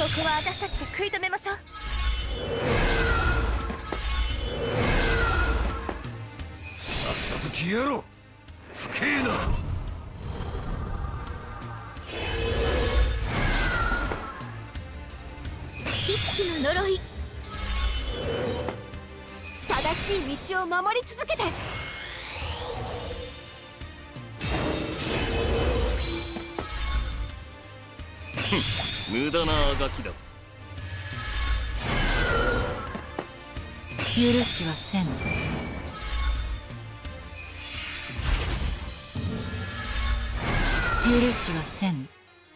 こは私たちで食い止めましょう。 さっさと消えろ。不敬な。 知識の呪い。正しい道を守り続けて。 無駄なあがきだ。 許しはせん。許しはせん。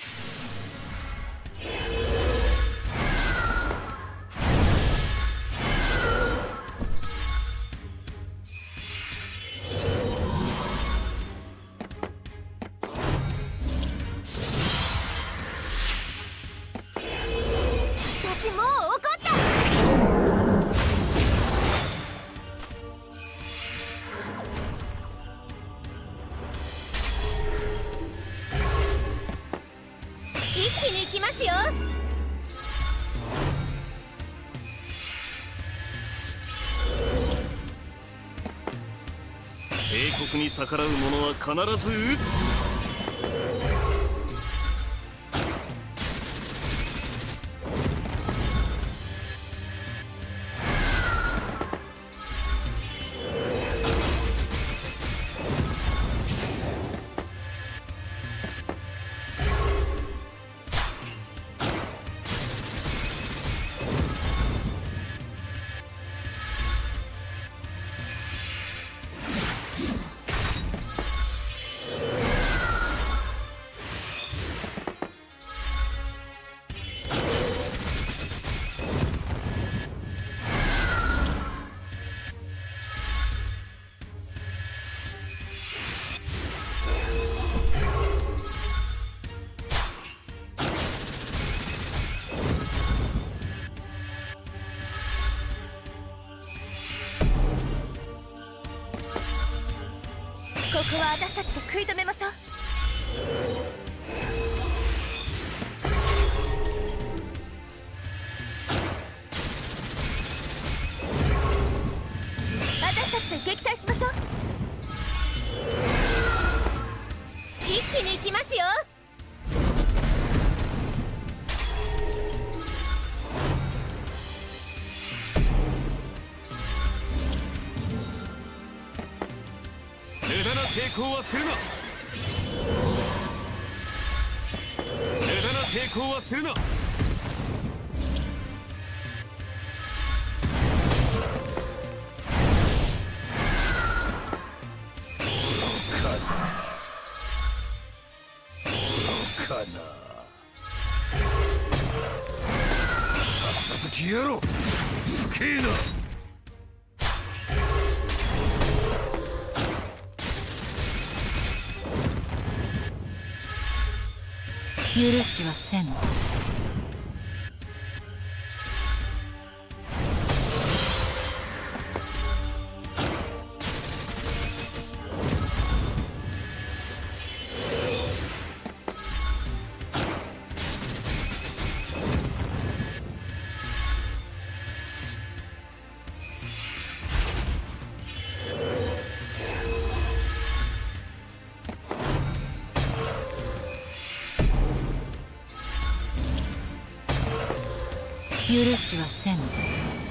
私もう怒った。一気に行きますよ。 帝国に逆らう者は必ず撃つ。ここは私たちで食い止めましょう。私たちで撃退しましょう。一気に行きますよ。 無駄な抵抗はするな。無駄な抵抗はするな。愚かな。さっさと消えろ。不敬な。 許しはせん。許しはせん。